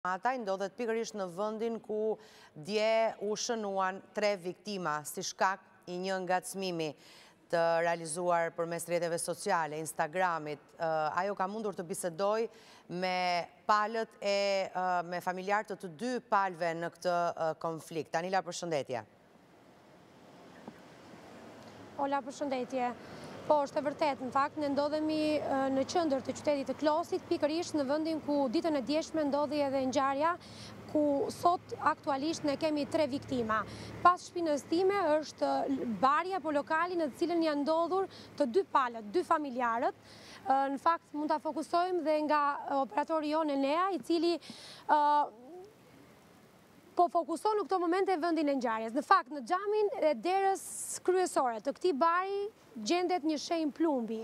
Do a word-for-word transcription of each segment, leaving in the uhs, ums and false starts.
Ata ndodhet pikërisht në vendin ku dje u shënuan tre viktima si shkak i një ngacmimi të realizuar përmes rrjeteve sociale, Instagramit. Ajo ka mundur të bisedoj me palët e me familjarët të të dy palëve në këtë konflikt. Anila, përshëndetje. Ola, përshëndetje. Po, është e vërtet, në fakt, ne ndodhemi në qendër të qytetit të Klosit, pikërisht në vendin ku ditën e djeshme ndodhi edhe ngjarja, ku sot aktualisht ne kemi tre viktima. Pas shpinës time është barja po lokali në të cilën janë ndodhur të dy palët, dy familjarët. Në fakt, mund ta fokusojmë dhe nga operatori jonë Enea, i cili po fokuson në këto momente vendin e ngjarjes. Në fakt, në xhamin e derës kryesore të këtij bari gjendet një shenjë plumbi.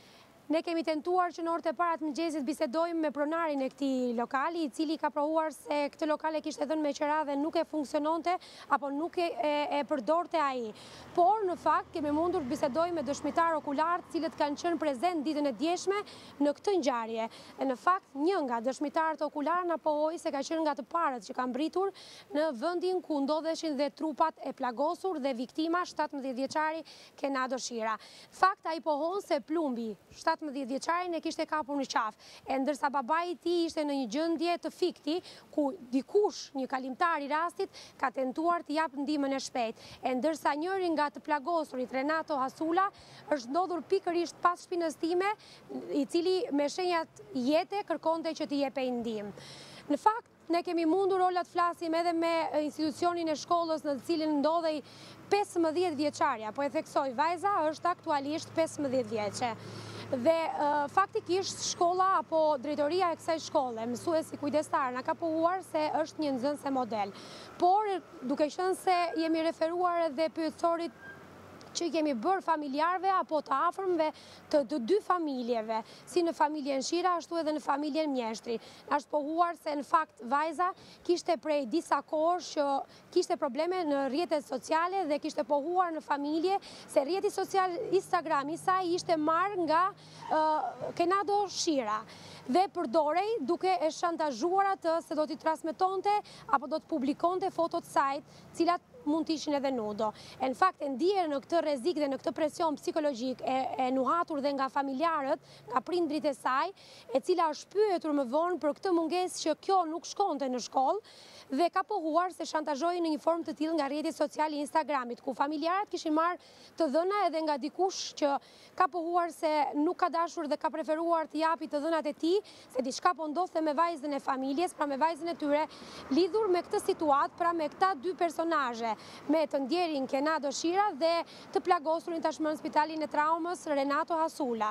Ne kemi tentuar që në orët e para të mëngjesit bisedojmë me pronarin e këtij lokali, i cili ka provuar se këtë lokal e kishte dhënë me qira dhe nuk e funksiononte apo nuk e, e, e përdorte ai. Por në fakt kemi mundur të bisedojmë me dëshmitar okular, të cilët kanë qenë prezent ditën e djeshme në këtë ngjarje. Dhe në fakt një nga dëshmitarët okular na pohoi se ka qenë nga të parët që kanë mbritur në vendin ku ndodheshin dhe trupat e plagosur dhe viktima shtatëmbëdhjetë vjeçari Kenado Shira. Fakt ai pohon se plumbi shtatëmbëdhjetë vjeçarin e kishte kapur në qafë, e ndërsa babai i tij ishte në një gjendje të fikti, ku dikush, një kalimtar i rastit, ka tentuar të japë ndihmën e shpejtë, e ndërsa njëri nga të plagosurit, Renato Hasula, është ndodhur pikërisht pas shpinës time, i cili me shenjat jete kërkonte që t'i jepej ndihmë. Në fakt, ne kemi mundur Ola të flasim edhe me institucionin e shkollës në të cilin ndodhej pesëmbëdhjetë vjeçarja, po e theksoj, vajza është aktualisht pesëmbëdhjetë vjeçe. Dhe uh, faktikisht shkolla apo drejtoria e kësaj shkolle, mësuesi kujdestar, na ka pohuar se është një nxënëse model. Por duke qenë se jemi referuar edhe pyetësorit që kemi bërë familjarve apo të afërmve të, të dy familjeve, si në familjen Shira, ashtu edhe në familjen Mjeshtri. Është pohuar se në fakt vajza kishte prej disa kohësh që kishte probleme në rrjetet sociale dhe kishte pohuar në familje se rrjeti social Instagram i saj ishte marrë nga uh, Kenado Shira dhe përdorej duke e shantazhuar atë se do t'i transmetonte apo do të publikonte fotot saj, cilat mund të ishin edhe nudo. E në fakt e ndier në këtë rrezik dhe në këtë presion psikologjik e, e nuhatur dhe nga familjarët, nga prindrit e saj, e cila është pyetur më vonë për këtë mungesë që kjo nuk shkonte në shkollë dhe ka pohuar se shantazhoi në një formë të tillë nga rrjeti social i Instagramit, ku familjarët kishin marrë të dhëna edhe nga dikush që ka pohuar se nuk ka dashur dhe ka preferuar të japi të dhënat e tij, se diçka po ndodhte me vajzën e familjes, pra me vajzën e tyre, lidhur me këtë situatë, pra me këta dy personazhe, me të ndjerin Kenado Shira dhe të plagosurin tashmë në spitalin e traumës Renato Hasula.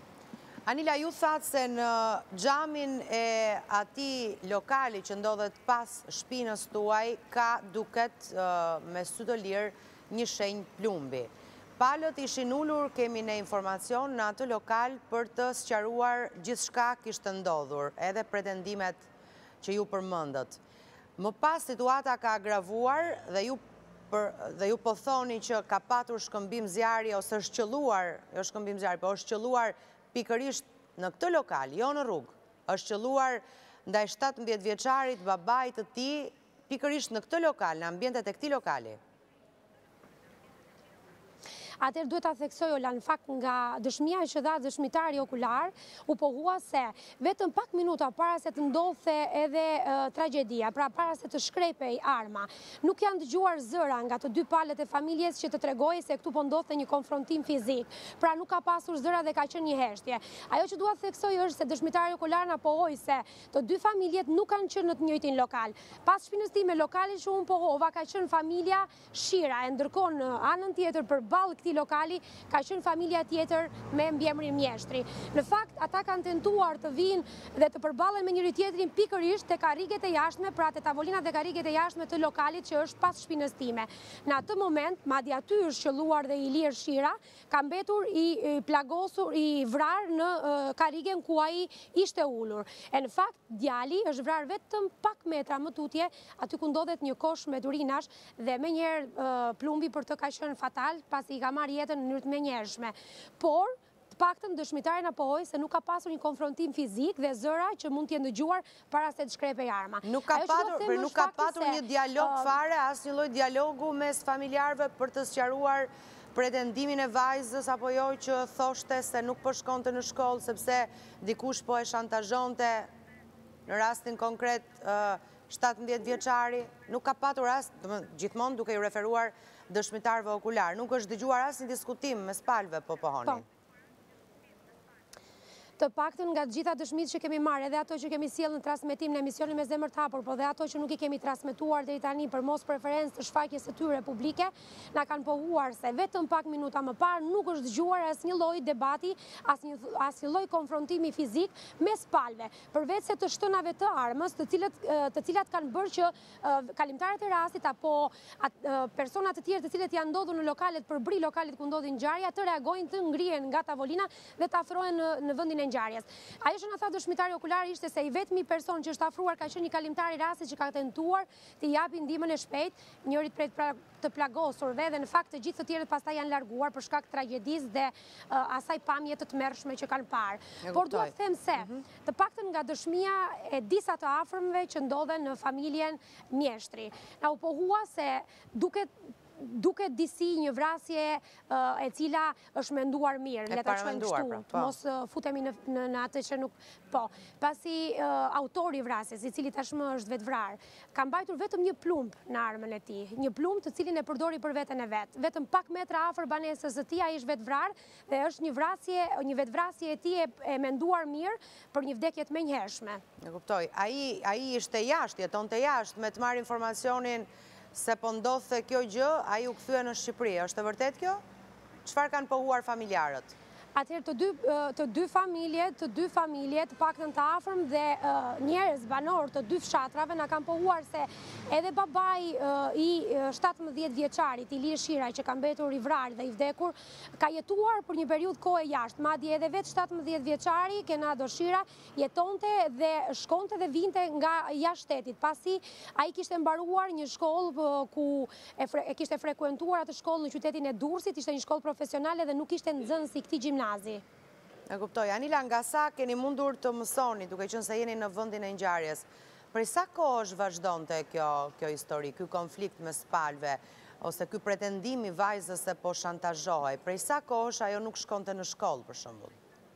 Anila, ju thatë se në xhamin e atij lokali që ndodhet pas shpinës tuaj ka duket uh, me sy të lirë një shenjë plumbi. Palët ishin ulur, kemi ne informacion, në atë lokal për të sqaruar gjithçka kishte ndodhur, edhe pretendimet që ju përmendët. Më pas situata ka agravuar dhe ju Për, dhe ju po thoni që ka patur shkëmbim zjarri ose është qelluar, jo shkëmbim zjarri, po është qelluar pikërisht në këtë lokal, jo në rrugë. Është qelluar ndaj shtatëmbëdhjetë vjeçarit babait të tij pikërisht në këtë lokal, në ambientet e këtij lokali. Atëherë duhet ta theksoj, Ola, në fakt nga dëshmia që dha dëshmitari okular, u pohua se vetëm pak minuta para se të ndodhte edhe uh, tragjedia, pra para se të shkrepej arma, nuk janë dëgjuar zëra nga të dy palët e familjes që të tregojë se këtu po ndodhte një konfrontim fizik. Pra nuk ka pasur zëra dhe ka qenë një heshtje. Ajo që dua të theksoj është se dëshmitari okular na pohoi se të dy familjet nuk kanë qenë në të njëjtin lokal. Pas shpinës time, lokali që unë pohova ka qenë familja Shira, e ndërkohë në anën tjetër përballë lokali ka qenë familja tjetër me mbiemrin Mjeshtri. Në fakt, ata kanë tentuar të vinë dhe të përballen me njëri tjetrin pikërisht te karriget e jashtme, pra te tavolinat dhe karriget e jashtme të lokalit që është pas shpinës time. Në atë moment, madje aty është qelluar dhe Ilir Shira, ka mbetur i, i plagosur, i vrar në uh, karrigen ku ai ishte ulur. E në fakt, djali është vrar vetëm pak metra më tutje, aty ku ndodhet një kosh me durinash dhe menjëherë uh, plumbi për të ka qenë fatal, pasi i ka marrë jetën në mënyrë të menjëhershme. Por paktën dëshmitari na pohoi se nuk ka pasur një konfrontim fizik dhe zëra që mund të jenë dëgjuar para se të shkrepej arma. Nuk ka patur, për nuk ka patur një dialog fare, as një lloj dialogu mes familjarëve për të sqaruar pretendimin e vajzës apo jo që thoshte se nuk po shkonte në shkollë sepse dikush po e shantazhonte, në rastin konkret shtatëmbëdhjetë vjeçari, nuk ka patur rast, gjithmonë duke i referuar dëshmitarëve okular, nuk është dëgjuar as një diskutim mes palëve po pohoni. Të paktën nga gjitha dëshmitë që kemi marrë, edhe ato që kemi sjellë në transmetim në emisionin me zemër të hapur, po dhe ato që nuk i kemi transmetuar deri tani për mos preferencë të shfaqjes së tyre publike, na kanë pohuar se vetëm pak minuta më parë nuk është dëgjuar asnjë lloj debati, asnjë asnjë lloj konfrontimi fizik mes palëve, përveç se të shtënave të armës, të cilët të cilat kanë bërë që kalimtarët e rastit apo persona të tjerë të cilët janë ndodhur në lokalet përbri lokalit ku ndodhi ngjarja të reagojnë, të ngrihen nga tavolina dhe të afrohen në, në vendin e ngjarjes. Ajo që na tha dëshmitari okular ishte se i vetmi person që është afruar ka qenë një kalimtar i rastit që ka tentuar të japi ndihmën e shpejtë njërit prej pra, të plagosurve dhe në fakt të gjithë të tjerët pastaj janë larguar për shkak të tragjedisë dhe uh, asaj pamje të tmerrshme që kanë parë. Por duhet të them se mm -hmm. të paktën nga dëshmia e disa të afërmëve që ndodhen në familjen Mjeshtri. Na u pohua se duket duket disi një vrasje uh, e cila është menduar mirë, le ta quajmë kështu, pra, mos uh, futemi në, në, në atë që nuk po. Pasi uh, autori i vrasjes, i cili tashmë është vetvrar, ka mbajtur vetëm një plumb në armën e tij, një plumb të cilin e përdori për veten e vet. Vetëm pak metra afër banesës së tij ai është vetvrar dhe është një vrasje, një vetvrasje e tij e, e menduar mirë për një vdekje të menjëhershme. E kuptoj. Ai ai ishte jashtë, jetonte jashtë me të marrë informacionin se po ndodhte kjo gjë, ai u kthye në Shqipëri. Është e vërtet kjo? Çfarë kanë pohuar familjarët? Atëherë të dy të dy familje, të dy familje, të paktën të afërm dhe uh, njerëz banor të dy fshatrave na kanë pohuar se edhe babai uh, i shtatëmbëdhjetë vjeçarit, Ilir Shiraj, që ka mbetur i vrarë dhe i vdekur, ka jetuar për një periudhë kohë jashtë. Madje edhe vetë shtatëmbëdhjetë vjeçari Kenado Shira jetonte dhe shkonte dhe vinte nga jashtë shtetit, pasi ai kishte mbaruar një shkollë uh, ku e, fre, e kishte frekuentuar atë shkollë në qytetin e Durrësit, ishte një shkollë profesionale dhe nuk ishte nxënës i këtij gjimnazi. E kuptoj. Anila, nga sa keni mundur të mësoni, duke qenë se jeni në vendin e ngjarjes, prej sa kohësh vazhdonte kjo kjo histori, ky konflikt mes palëve, ose ky pretendim i vajzës se po shantazhohej, prej sa kohësh ajo nuk shkonte në shkollë, për shembull?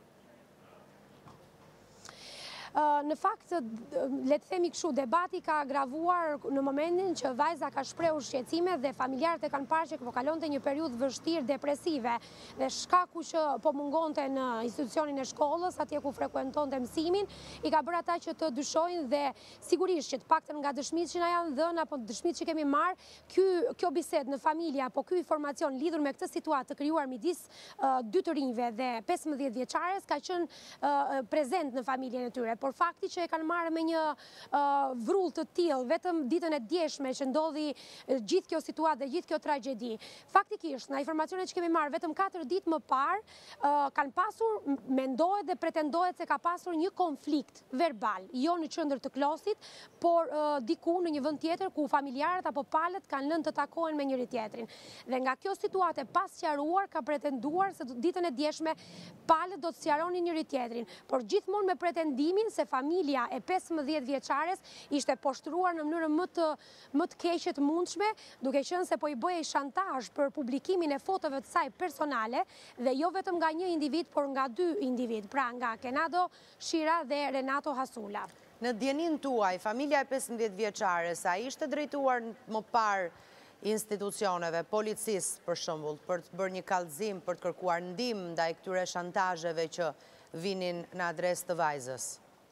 Në fakt, le të themi kështu, debati ka agravuar në momentin që vajza ka shprehur shqetësime dhe familjarët e kanë parë që po kalonte një periudhë vështirë depresive dhe shkaku që po mungonte në institucionin e shkollës, atje ku frekuentonte mësimin, i ka bërë ata që të dyshojnë dhe sigurisht që të paktën nga dëshmitë që na janë dhënë apo dëshmitë që kemi marrë, ky kjo bisedë në familje apo ky informacion lidhur me këtë situatë të krijuar midis uh, dy të rinjve dhe pesëmbëdhjetë vjeçares ka qenë uh, prezent në familjen e tyre. Por fakti që e kanë marrë me një uh, vrull të tillë vetëm ditën e djeshme që ndodhi uh, gjithë kjo situatë dhe gjithë kjo tragjedi. Faktikisht, nga informacionet që kemi marrë vetëm katër ditë më parë, uh, kanë pasur, mendohet dhe pretendohet se ka pasur një konflikt verbal, jo në qendër të klosit, por uh, diku në një vend tjetër ku familjarët apo palët kanë lënë të takohen me njëri tjetrin. Dhe nga kjo situatë pas sqaruar ka pretenduar se ditën e djeshme palët do të sqaronin njëri tjetrin, por gjithmonë me pretendimin se familja e pesëmbëdhjetë vjeçares ishte poshtruar në mënyrë më të më të keqe të mundshme, duke qenë se po i bëhej shantazh për publikimin e fotove të saj personale dhe jo vetëm nga një individ, por nga dy individ, pra nga Kenado Shira dhe Renato Hasula. Në djenin tuaj, familja e pesëmbëdhjetë vjeçares, a ishte drejtuar më parë institucioneve, policisë për shembull, për të bërë një kallëzim, për të kërkuar ndihmë ndaj këtyre shantazheve që vinin në adresë të vajzës?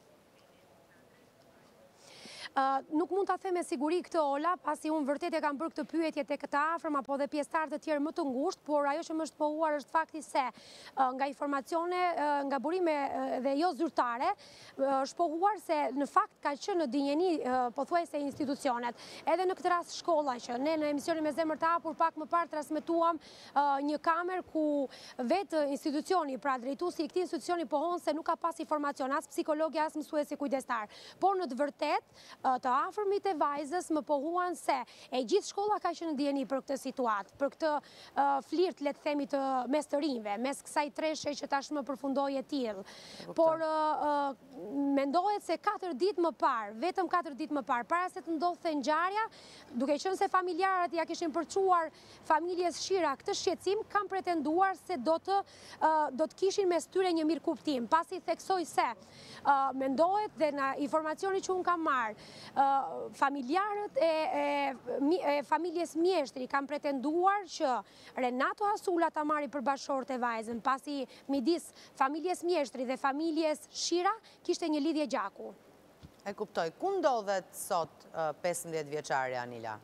Uh, nuk mund ta them me siguri këtë Ola, pasi unë vërtet e kam bërë këtë pyetje tek këta afërm apo dhe pjesëtarë të tjerë më të ngushtë, por ajo që më është pohuar është fakti se uh, nga informacione, uh, nga burime uh, dhe jo zyrtare, uh, është pohuar se në fakt ka qenë në dinjeni uh, pothuajse institucionet. Edhe në këtë rast shkolla që ne në emisionin me zemër të hapur pak më parë transmetuam uh, një kamer ku vetë institucioni, pra drejtuesi i këtij institucioni pohon se nuk ka pas informacion as psikologi as mësuesi kujdestar. Por në të vërtetë të afërmit e vajzës më pohuan se e gjithë shkolla ka qenë ndjeni për këtë situatë, për këtë flirt, le të themi, të mes të rinjve, mes kësaj treshe që tashmë përfundoi e tillë. Por mendohet se katër ditë më parë, vetëm katër ditë më parë, para se të ndodhte ngjarja, duke qenë se familjarët ja kishin përçuar familjes Shira këtë shqetësim, kanë pretenduar se do të do të kishin mes tyre një mirë kuptim, pasi theksoi se mendohet dhe në informacioni që unë kam marrë, familjarët e familjes Mjeshtri kanë pretenduar që Renato Hasula ta marri për bashkëshortë e vajzën, pasi midis familjes Mjeshtri dhe familjes Shira kishte një lidhje gjaku. E kuptoj. Ku ndodhet sot pesëmbëdhjetë vjeçarja Anila?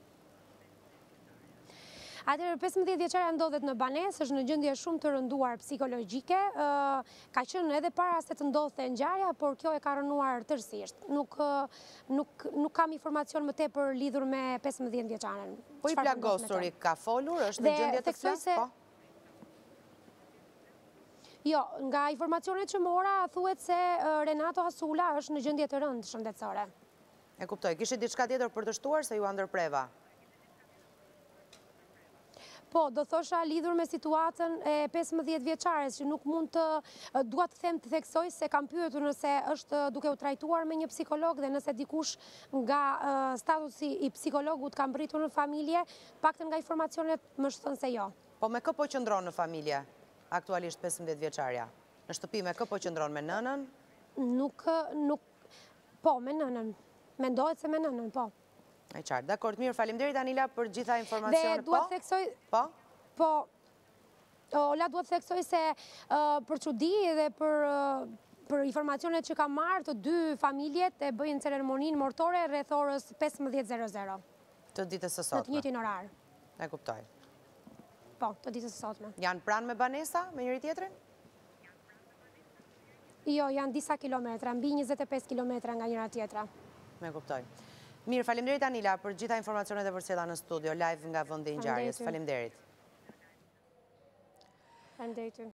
Atëherë pesëmbëdhjetë vjeçarja ndodhet në banesë, është në gjendje shumë të rënduar psikologjike, ka qenë edhe para se të ndodhte ngjarja, por kjo e ka rënuar tërësisht. Nuk nuk nuk kam informacion më tepër lidhur me pesëmbëdhjetë vjeçaren. Po i plagosuri ka folur, është në gjendje të flasë, po? Jo, nga informacionet që mora, thuhet se Renato Hasula është në gjendje të rëndë shëndetësore. E kuptoj. Kishte diçka tjetër për të shtuar se ju ndërpreva? Po, do thosha lidhur me situatën e pesëmbëdhjetë vjeçares, që nuk mund të dua të them të theksoj se kam pyetur nëse është duke u trajtuar me një psikolog dhe nëse dikush nga statusi i psikologut ka mbritur në familje, paktën nga informacionet më thënë se jo. Po me kë po qëndron në familje? Aktualisht pesëmbëdhjetë vjeçarja. Në shtëpi me kë po qëndron, me nënën? Nuk, nuk, po, me nënën. Mendohet se me nënën, po. E qartë, dakord, mirë, faleminderit Anila për gjitha informacionet, po? Dhe duhet theksoj... Po? Po, Ola duhet theksoj se për çudi dhe për... për informacionet që kam marrë, të dy familjet e bëjnë ceremoninë mortore rreth orës pesëmbëdhjetë. Të ditës së sotme? Në të njëjtin orar. E kuptoj. Po, të ditës së sotme. Janë pranë me banesa, me njëri tjetrin? Jo, janë disa kilometra, mbi njëzet e pesë kilometra nga njëra tjetra. Me kuptoj. Mirë, faleminderit Anila për gjitha informacionet e përcjella në studio, live nga vendi i ngjarjes. Faleminderit. Faleminderit.